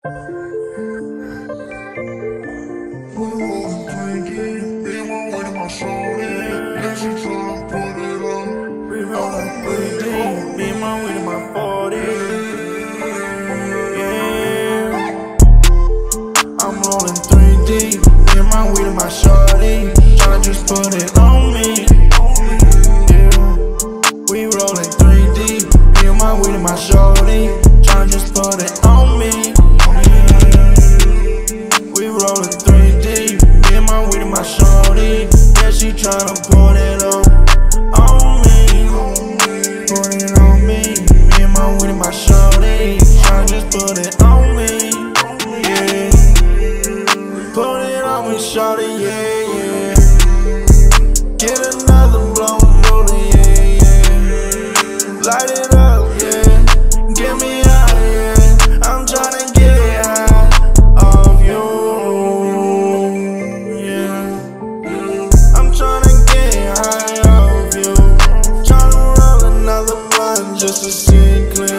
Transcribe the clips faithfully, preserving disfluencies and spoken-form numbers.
I'm rolling three deep, me and my weed and my shorty, tryna just put it on me. Yeah, we rolling three deep, me and my weed and my shorty, tryna just put it on me. Yeah, we rolling three deep, me and my weed and my shorty, yeah, she tryna put it up on me, put it on me. Me and my weed and my shorty, tryna just put it on me. Yeah. Put it on me, shawty, yeah, yeah. Get another blow, rolling, yeah, yeah. Light it up, yeah. Get me high, yeah. I'm tryna get high off you, yeah. I'm tryna get high off you. Tryna roll another blunt just to see it clear.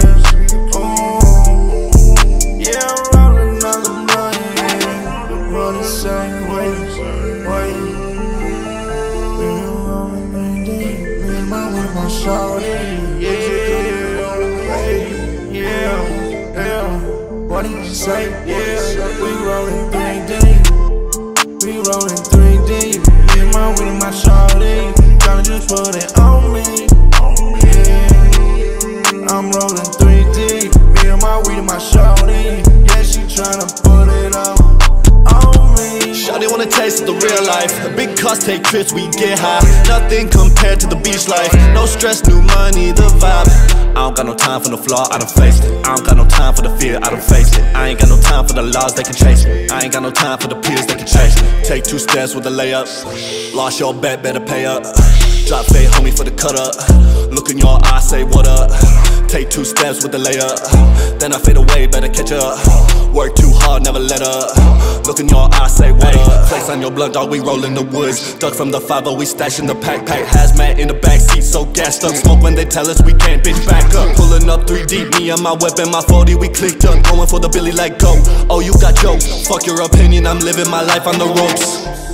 Shawty, yeah, yeah, yeah. What do you say? Yeah, we rollin' three deep, we rollin' three deep. Me and my weed and my shawty, tryna just put it on me. Yeah, I'm rollin' three deep. Me and my weed and my shawty, yeah, she tryna put it up on me. Shawty wanna taste of the real life. Big cars take trips, we get high. Nothing compared to the beach life. No stress, new money, the vibe. I don't got no time for the flaw, I done faced it. I don't got no time for the fear, I done faced it. I ain't got no time for the laws, they can chase me. I ain't got no time for the peers, they can chase me. Take two steps with a layup. Lost your bet, better pay up. Drop fade, homie, for the cut up. Look in your eyes, say what up. Take two steps with the layup. Then I fade away, better catch up. Work too hard, never let up. Look in your eyes, say what up. Flex on your blood, dog, we roll in the woods. Duck from the five oh, we stash in the pack. Pack hazmat in the backseat, so gassed up. Smoke when they tell us we can't, bitch, back up. Pulling up three deep, me and my weapon, my forty, we clicked up. Going for the Billy like go. Oh, you got jokes, fuck your opinion, I'm living my life on the ropes.